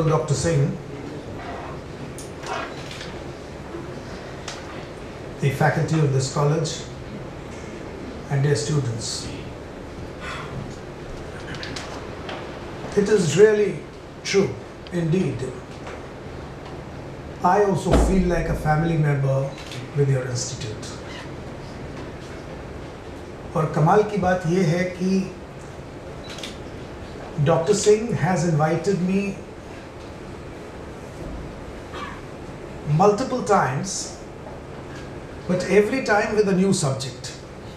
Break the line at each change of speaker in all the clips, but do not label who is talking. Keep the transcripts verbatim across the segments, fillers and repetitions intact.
Principal Doctor Singh, the faculty of this college, and their students. It is really true, indeed. I also feel like a family member with your institute. और कमाल की बात ये है कि Doctor Singh has invited me multiple times, but every time with a new subject.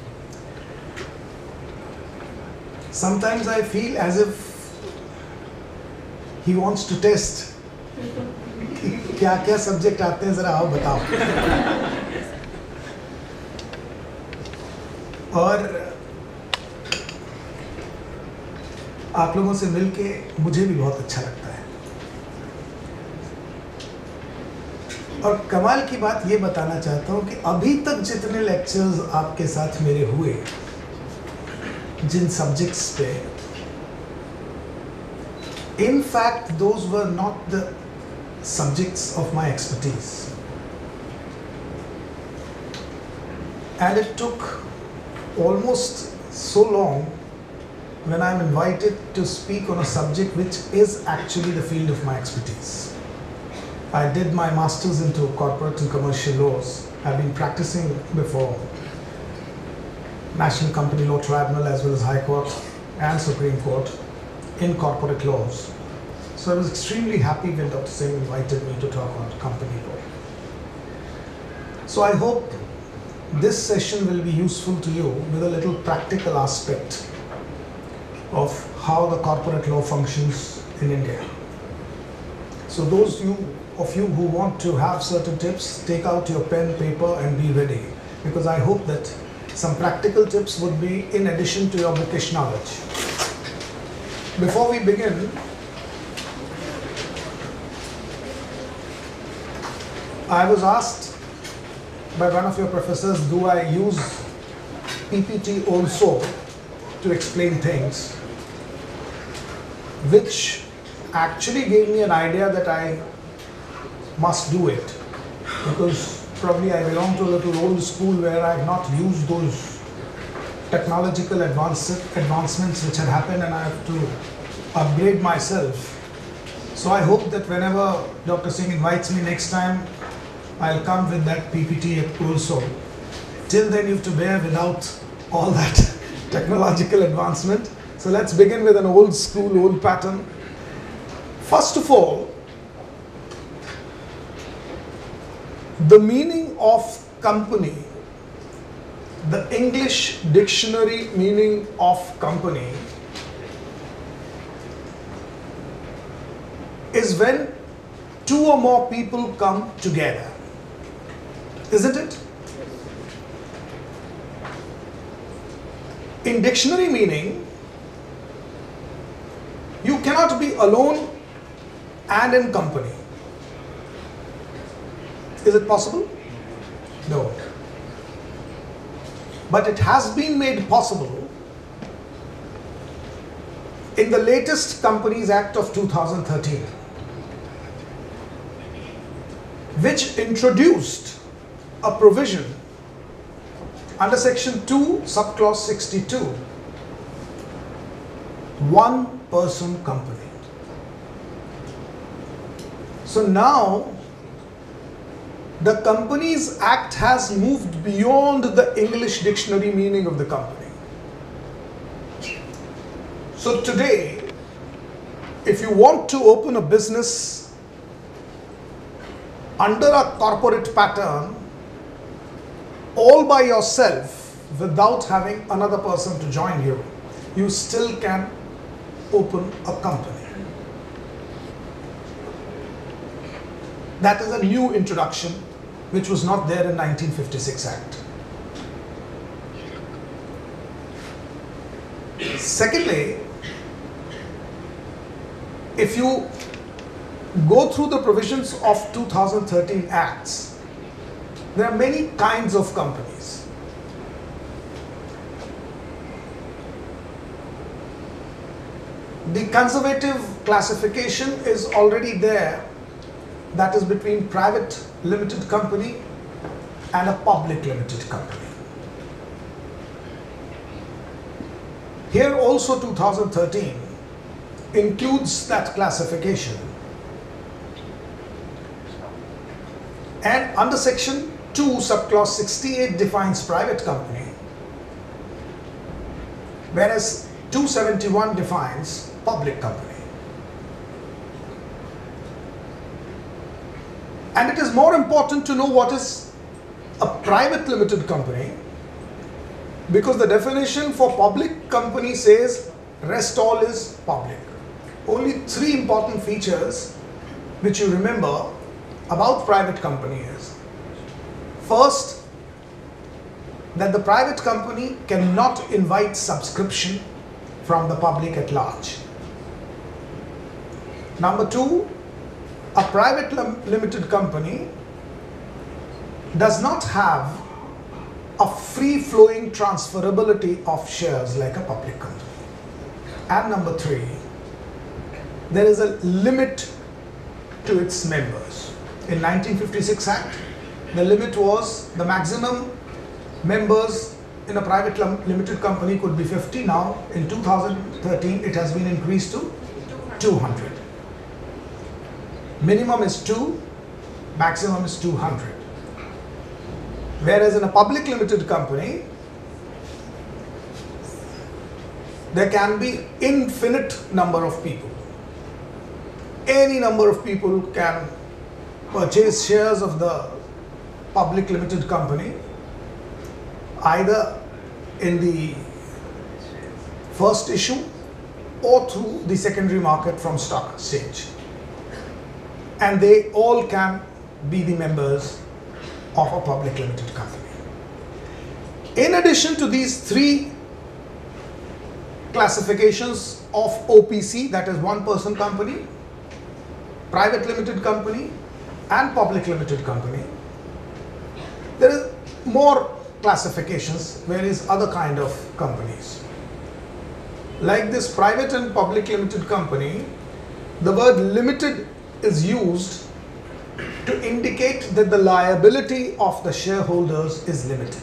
Sometimes I feel as if he wants to test क्या क्या subject आते हैं, जरा आओ बताओ. और आप लोगों से मिलके मुझे भी बहुत अच्छा लगता है. और कमाल की बात ये बताना चाहता हूँ कि अभी तक जितने लेक्चर्स आपके साथ मेरे हुए जिन सब्जेक्ट्स पे, in fact those were not the subjects of my expertise, and it took almost so long when I'm invited to speak on a subject which is actually the field of my expertise. I did my masters into corporate and commercial laws. I've been practicing before National Company Law Tribunal as well as High Court and Supreme Court in corporate laws. So I was extremely happy when Doctor Singh invited me to talk on company law. So I hope this session will be useful to you with a little practical aspect of how the corporate law functions in India. So those you, of you who want to have certain tips, take out your pen, paper and be ready, because I hope that some practical tips would be in addition to your bookish knowledge. Before we begin, I was asked by one of your professors, do I use P P T also to explain things, which actually gave me an idea that I must do it, because probably I belong to a little old school where I have not used those technological advance, advancements which had happened, and I have to upgrade myself. So I hope that whenever Doctor Singh invites me next time, I'll come with that P P T also. Till then you have to bear without all that technological advancement. So let's begin with an old school, old pattern. First of all, the meaning of company, the English dictionary meaning of company is when two or more people come together. Isn't it? In dictionary meaning, you cannot be alone and in company. Is it possible? No. But it has been made possible in the latest Companies Act of two thousand thirteen, which introduced a provision under section two, subclause sixty-two, one person company. So now the Companies Act has moved beyond the English dictionary meaning of the company. So today, if you want to open a business under a corporate pattern, all by yourself, without having another person to join you, you still can open a company. That is a new introduction which was not there in nineteen fifty-six Act. Secondly, if you go through the provisions of two thousand thirteen Acts, there are many kinds of companies. The conservative classification is already there, that is between private limited company and a public limited company. Here also two thousand thirteen includes that classification, and under section two subclause sixty-eight defines private company, whereas two seventy-one defines public company. And it is more important to know what is a private limited company, because the definition for public company says rest all is public. Only three important features which you remember about private company is: first, that the private company cannot invite subscription from the public at large. Number two, a private limited company does not have a free-flowing transferability of shares like a public company. And number three, there is a limit to its members. In nineteen fifty-six Act, the limit was the maximum members in a private limited company could be fifty. Now in two thousand thirteen it has been increased to two hundred. Minimum is two, maximum is two hundred. Whereas in a public limited company, there can be infinite number of people. Any number of people can purchase shares of the public limited company, either in the first issue or through the secondary market from stock exchange. And they all can be the members of a public limited company. In addition to these three classifications of O P C, that is one person company, private limited company and public limited company, there is more classifications, various other kind of companies. Like this private and public limited company, the word limited is used to indicate that the liability of the shareholders is limited.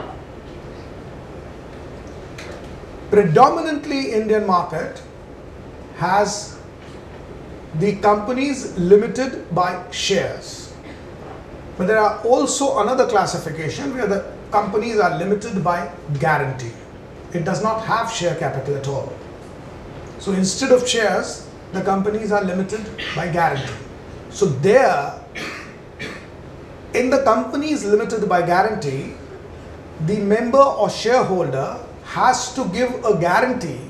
Predominantly Indian market has the companies limited by shares. But there are also another classification where the companies are limited by guarantee. It does not have share capital at all. So instead of shares, the companies are limited by guarantee. So there, in the companies limited by guarantee, the member or shareholder has to give a guarantee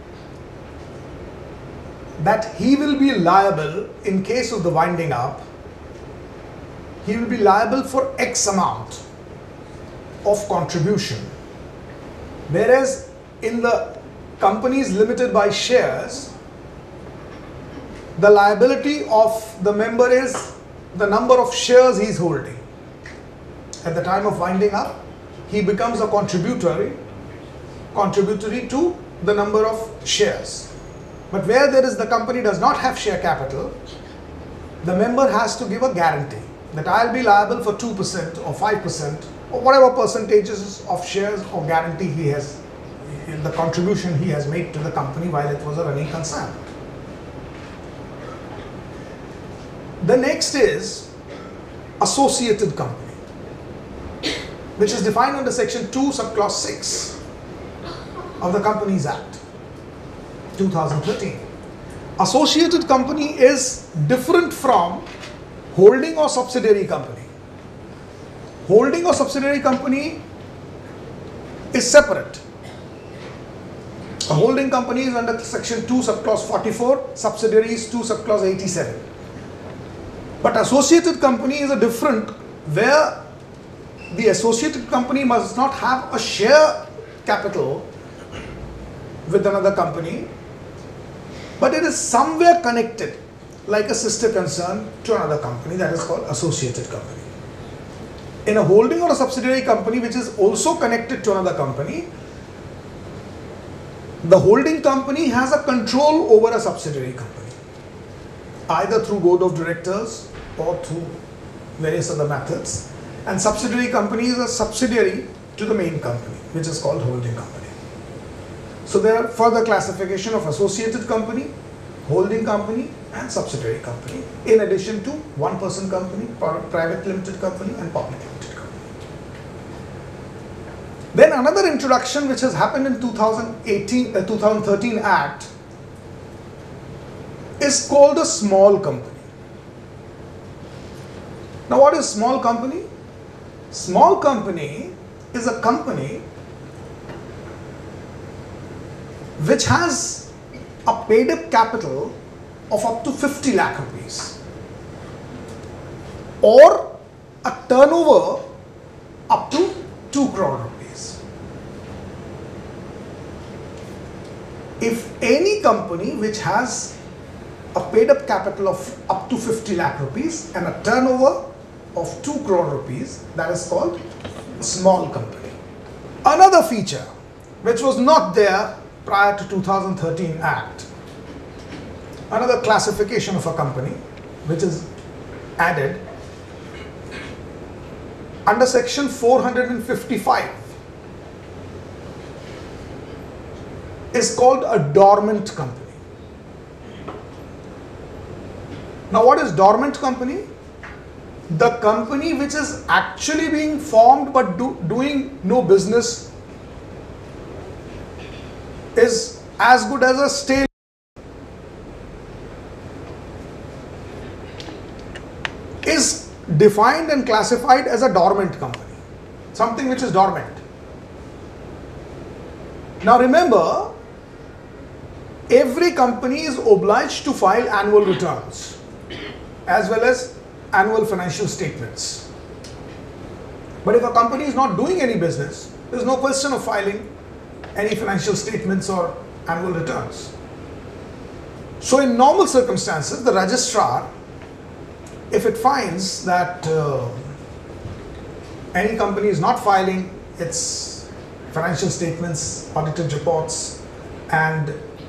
that he will be liable in case of the winding up. He will be liable for X amount of contribution. Whereas in the companies limited by shares, the liability of the member is the number of shares he is holding. At the time of winding up, he becomes a contributory, contributory to the number of shares. But where there is the company does not have share capital, the member has to give a guarantee that I will be liable for two percent or five percent or whatever percentages of shares or guarantee he has, the contribution he has made to the company while it was a running concern. The next is associated company, which is defined under section two subclause six of the Companies Act two thousand thirteen. Associated company is different from holding or subsidiary company. Holding or subsidiary company is separate. A holding company is under section two subclause forty-four, subsidiary is two subclause eighty-seven. But associated company is a different, where the associated company must not have a share capital with another company, but it is somewhere connected, like a sister concern to another company, that is called associated company. In a holding or a subsidiary company which is also connected to another company, The holding company has a control over a subsidiary company, either through board of directors or through various other methods. And subsidiary company is a subsidiary to the main company, which is called holding company. So there are further classification of associated company, holding company and subsidiary company, in addition to one person company, private limited company and public limited company. Then another introduction which has happened in two thousand eighteen, uh, two thousand thirteen Act is called a small company. Now what is small company? Small company is a company which has a paid up capital of up to fifty lakh rupees or a turnover up to two crore rupees. If any company which has a paid up capital of up to fifty lakh rupees and a turnover of two crore rupees, that is called small company. Another feature which was not there prior to two thousand thirteen Act, another classification of a company which is added under section four hundred fifty-five is called a dormant company. Now what is dormant company? The company which is actually being formed but do, doing no business is as good as a stale. Is defined and classified as a dormant company, something which is dormant. Now remember, every company is obliged to file annual returns as well as annual financial statements. But if a company is not doing any business, there is no question of filing any financial statements or annual returns. So in normal circumstances, the registrar, if it finds that uh, any company is not filing its financial statements, audited reports and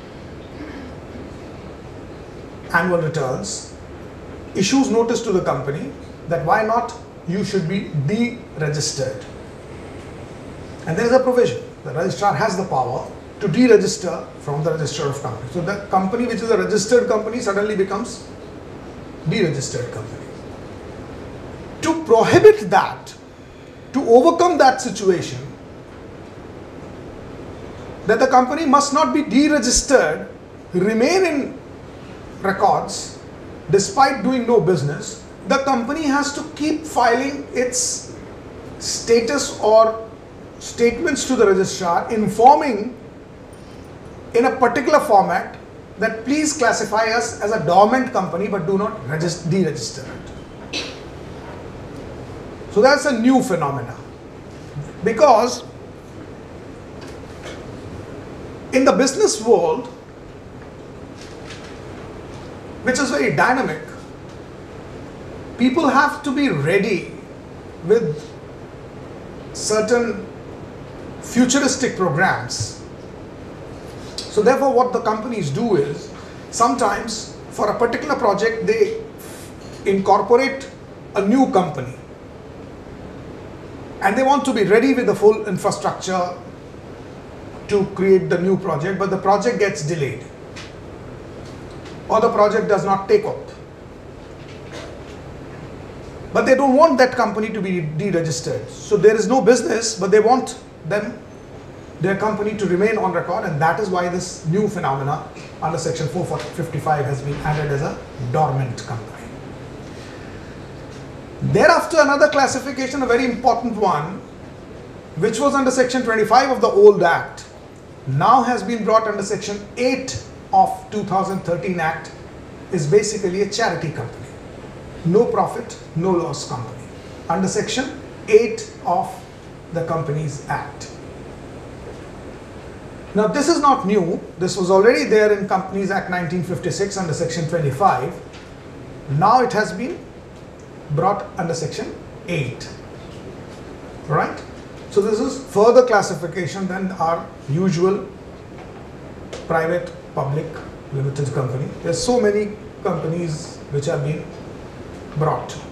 annual returns, issues notice to the company that why not you should be deregistered. And there is a provision. The registrar has the power to deregister from the register of companies. So the company which is a registered company suddenly becomes deregistered company. To prohibit that, to overcome that situation, that the company must not be deregistered, remain in records despite doing no business, the company has to keep filing its status or statements to the registrar, informing in a particular format that please classify us as a dormant company but do not deregister it. So that's a new phenomena, because in the business world, which is very dynamic, people have to be ready with certain futuristic programs. So therefore what the companies do is, sometimes for a particular project they incorporate a new company and they want to be ready with the full infrastructure to create the new project, but the project gets delayed or the project does not take up. But they don't want that company to be deregistered. So there is no business, but they want them, their company to remain on record, and that is why this new phenomena under section four fifty-five has been added as a dormant company. Thereafter, another classification, a very important one, which was under section twenty-five of the old Act, now has been brought under section eight of two thousand thirteen Act, is basically a charity company. No profit, no loss company. Under section eight of the Companies Act. Now this is not new. This was already there in Companies Act nineteen fifty-six under section twenty-five. Now it has been brought under section eight. Right? So this is further classification than our usual private, public, limited company. There's so many companies which have been brought.